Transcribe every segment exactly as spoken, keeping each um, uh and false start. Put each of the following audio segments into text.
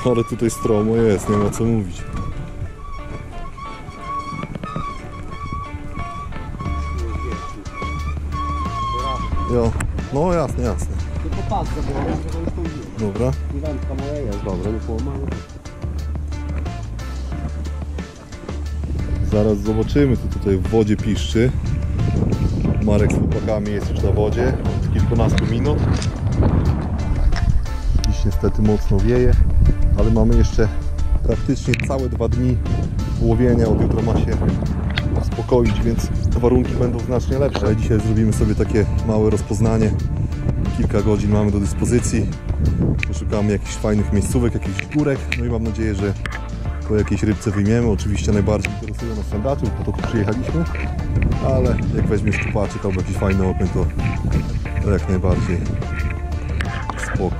Ale tutaj stromo jest, nie ma co mówić. Jo, no jasne, jasne. Tylko pas zabrałem, żeby już tu było. Dobra. I wędka moja jest dobra, nie połamana. Zaraz zobaczymy, co tutaj w wodzie piszczy. Marek z chłopakami jest już na wodzie od kilkunastu minut. Dziś niestety mocno wieje, ale mamy jeszcze praktycznie całe dwa dni łowienia. Od jutra ma się uspokoić, więc warunki będą znacznie lepsze. Ale dzisiaj zrobimy sobie takie małe rozpoznanie. Kilka godzin mamy do dyspozycji. Poszukamy jakichś fajnych miejscówek, jakichś górek. No i mam nadzieję, że po jakiejś rybce wyjmiemy. Oczywiście najbardziej interesują nas sandaczy, po to tu przyjechaliśmy. Ale jak weźmiesz szczupaczyk albo jakiś fajny okoń, to, to jak najbardziej spoko.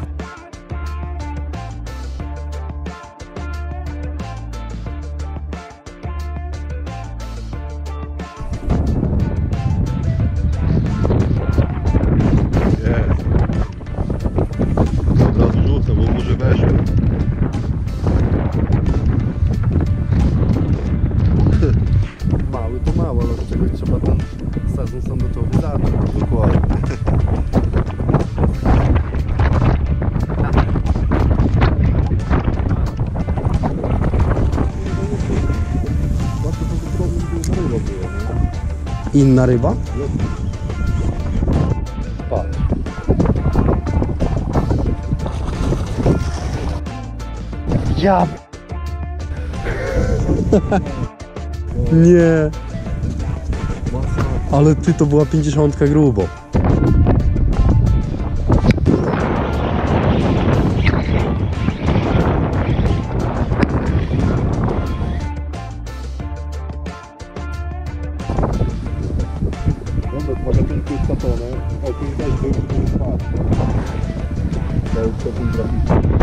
Mały to mało, ale do czegoś trzeba ten sezon sandaczowy zacząć. Dokładnie. Inna ryba? Patrz. Ja... Nie. Ale ty, to była pięćdziesiątka grubo. Dobra, może tylko jest katone. O, tu też był, tu jest patrz. To jest to ten graficzny.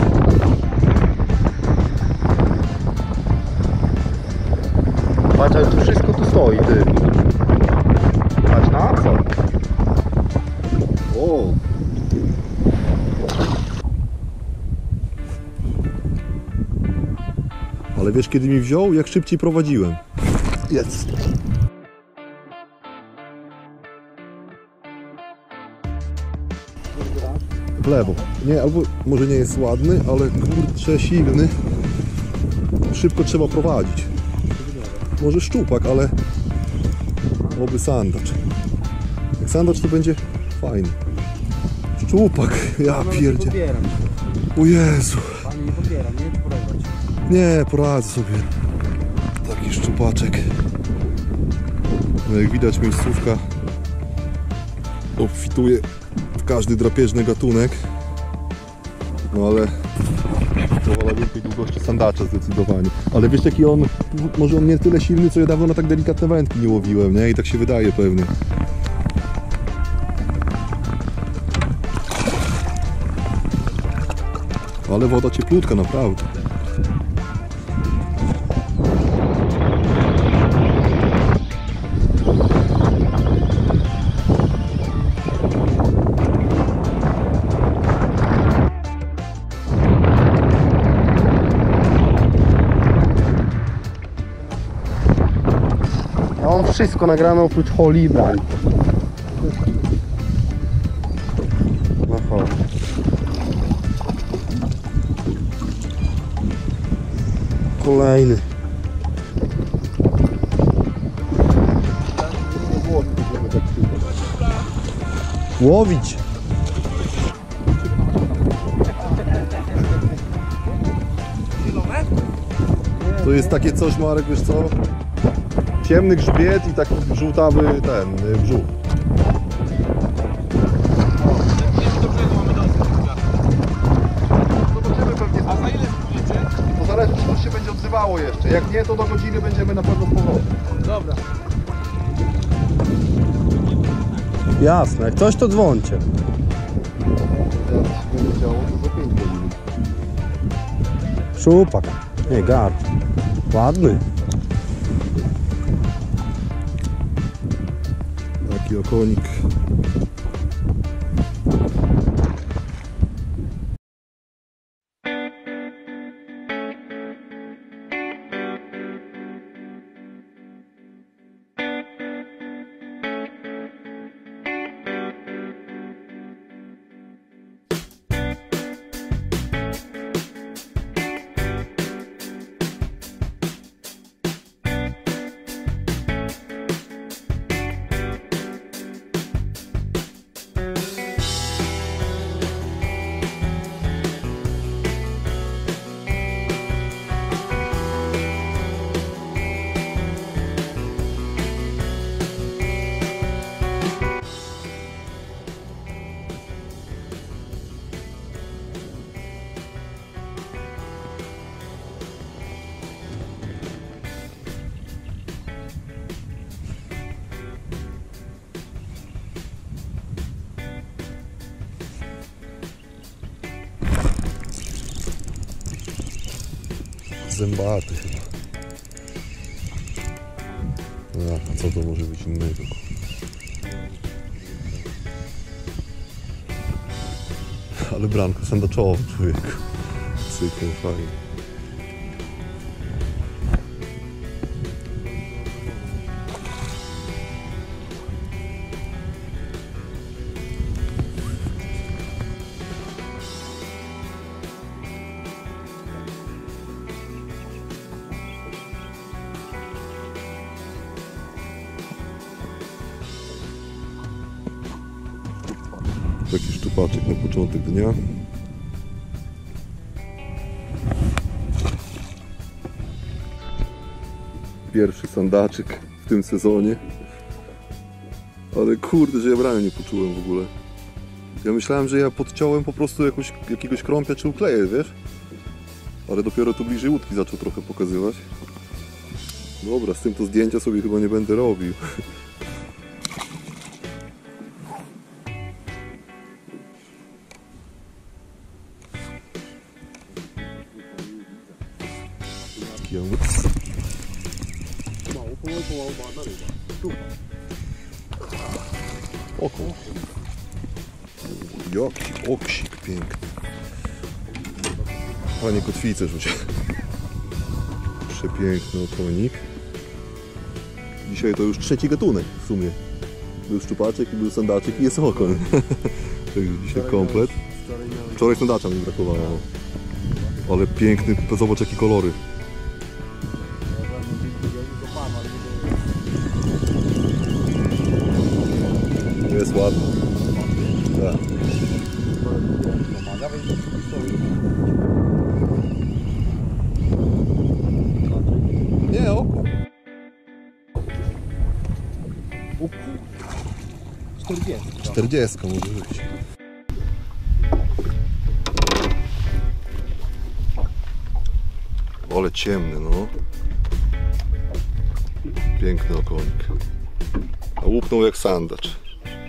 Patrz, ale tu wszystko tu stoi, ty. Patrz na co? O! Ale wiesz, kiedy mi wziął? Jak szybciej prowadziłem. Jest. W lewo. Nie, albo może nie jest ładny, ale kurczę silny. Szybko trzeba prowadzić. Może szczupak, ale oby sandacz. Jak sandacz, to będzie fajny. Szczupak, ja pierdzie. O Jezu. Pani nie pobiera, nie? Polewać. Nie, poradzę sobie. Taki szczupaczek. No jak widać, miejscówka obfituje w każdy drapieżny gatunek. No ale to wolę więcej długości sandacza zdecydowanie. Ale wiesz, jaki on, może on nie tyle silny, co ja dawno na tak delikatne wędki nie łowiłem, nie? I tak się wydaje pewnie. Ale woda cieplutka, naprawdę. Ja mam wszystko nagrane oprócz holi i brań. No chodź. Kolejny. Łowić. To jest takie coś, Marek, wiesz co? Ciemny grzbiet i taki żółtawy ten brzuch. Zobaczymy pewnie. A za ile spójrzycie? To zależy, czy to się będzie odzywało jeszcze. Jak nie, to do godziny będziemy na pewno z powrotem. Dobra. Jasne, jak coś to dzwońcie. Jak będzie chciało, to za pięć godzin. Szczupak. Nie, gard. Ładny. Taki okonik. Zębaty chyba. A co to może być innego? Ale branko sandaczowe, człowieku. Cykło, fajnie. Taki szczupaczek na początek dnia. Pierwszy sandaczyk w tym sezonie. Ale kurde, że ja brania nie poczułem w ogóle. Ja myślałem, że ja podciąłem po prostu jakoś, jakiegoś krąpia czy ukleję, wiesz? Ale dopiero tu bliżej łódki zaczął trochę pokazywać. Dobra, z tym to zdjęcia sobie chyba nie będę robił. Oko. Jaki oksik piękny. Panie kotwice rzucie. Przepiękny okonik. Dzisiaj to już trzeci gatunek w sumie. Był szczupaczek i był sandaczek i jest okoń. Także dzisiaj komplet. Wczoraj sandacza mi brakowało. Ale piękny, zobacz jakie kolory. Jest ładny. Tak. Nie, oko. czterdzieści. czterdzieści może być. Ale ciemny, no. Piękny okonik. A łupnął jak sandacz.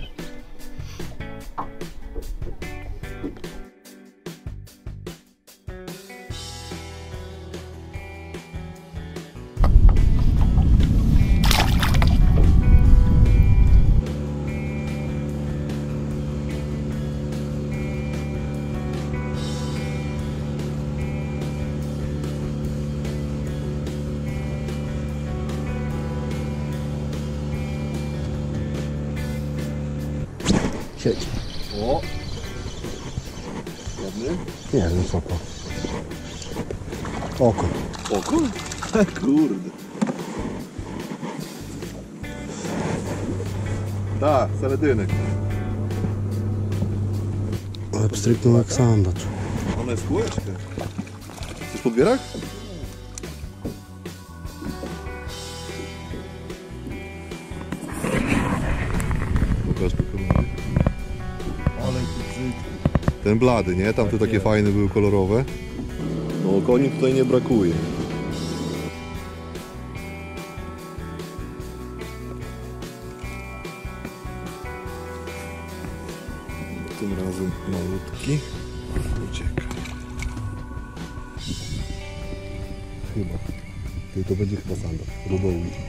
Siedź. O! Ładny? Nie wiem co to. Oko. Oko? Kurde. Tak, saledynek. Ale pstryknął jak sandacz. Ona jest kółeczka. Chcesz podbierak? Pokaż pokaż. Ten blady, nie? Tamte takie fajne były kolorowe. No koni tutaj nie brakuje. Tym razem malutki. Ucieka. Chyba. Ty, to będzie chyba sandacz. Do dołu idzie.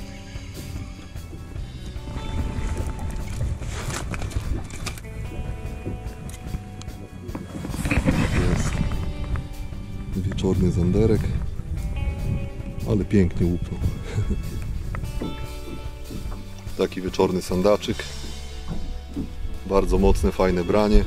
Wieczorny zanderek, ale pięknie łupnął. Taki wieczorny sandaczyk, bardzo mocne, fajne branie.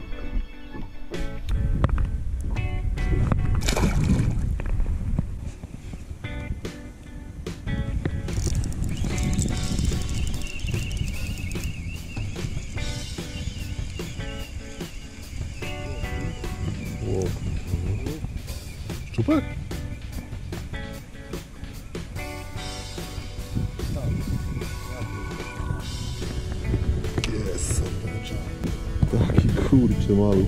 Wow. Szczupek? Jest sandacza. Taki kurczę mały.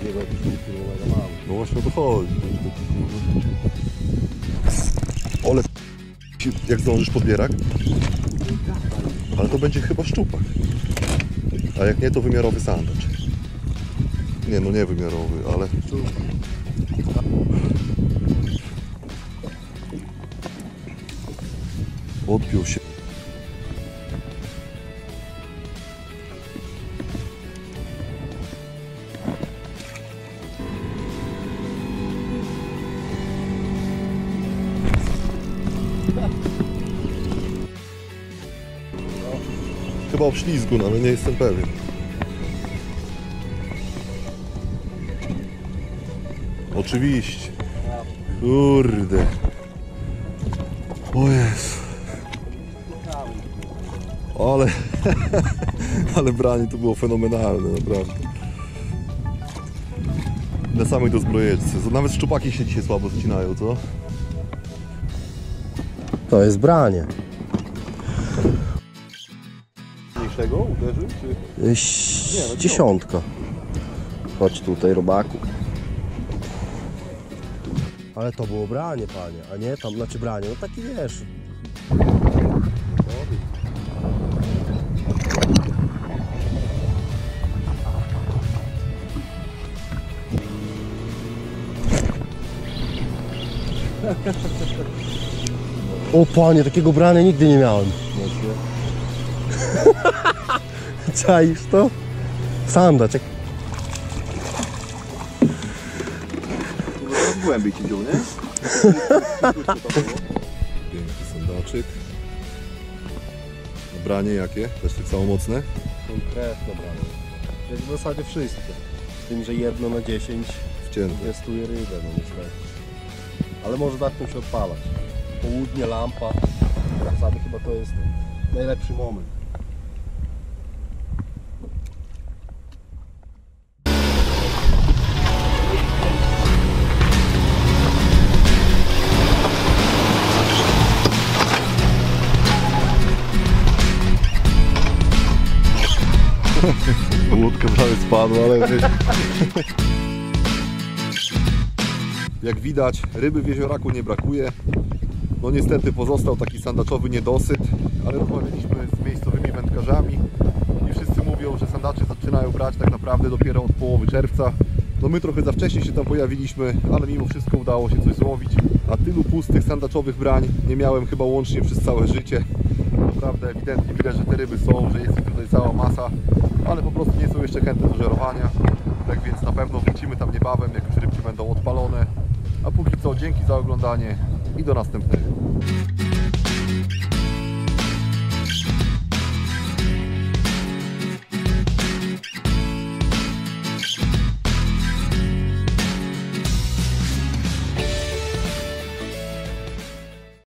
takiego filmowego mam. No właśnie o to chodzi. Ale jak zdążysz podbierak? Ale to będzie chyba szczupak. A jak nie, to wymiarowy sandacz. Nie, no nie wymiarowy, ale... Odpiął się. Chyba o ślizgu, no, ale nie jestem pewien. Oczywiście. Kurde. O Jezu. Ale, ale branie to było fenomenalne, naprawdę. Na samej dozbrojeczce. Nawet szczupaki się dzisiaj słabo zacinają, co? To jest branie. Mniejszego uderzył, czy? Ś- Nie, no Dziesiątka. Chodź tutaj, robaku. Ale to było branie, panie, a nie tam, znaczy branie, no taki wiesz. O panie, takiego brania nigdy nie miałem. Czaisz to? Sandacz. jak- Głębiej ci wziął, nie? Piękny sandaczyk. Branie jakie? Też tak samo mocne? Konkretne branie. Jak w zasadzie wszystkie. Z tym, że jedno na dziesięć Wcięte. testuje rybę, no niestety. Ale może zacząć się odpalać. Południe, lampa. W zasadzie chyba to jest najlepszy moment. Łódka prawie spadła, ale... Jak widać, ryby w jezioraku nie brakuje. No niestety pozostał taki sandaczowy niedosyt, ale rozmawialiśmy z miejscowymi wędkarzami i wszyscy mówią, że sandacze zaczynają brać tak naprawdę dopiero od połowy czerwca. No my trochę za wcześnie się tam pojawiliśmy, ale mimo wszystko udało się coś złowić. A tylu pustych sandaczowych brań nie miałem chyba łącznie przez całe życie. Naprawdę ewidentnie widać, że te ryby są, że jest ich tutaj cała masa, ale po prostu nie są jeszcze chętne do żerowania. Tak więc na pewno wrócimy tam niebawem, jak już rybki będą odpalone. A póki co dzięki za oglądanie i do następnego.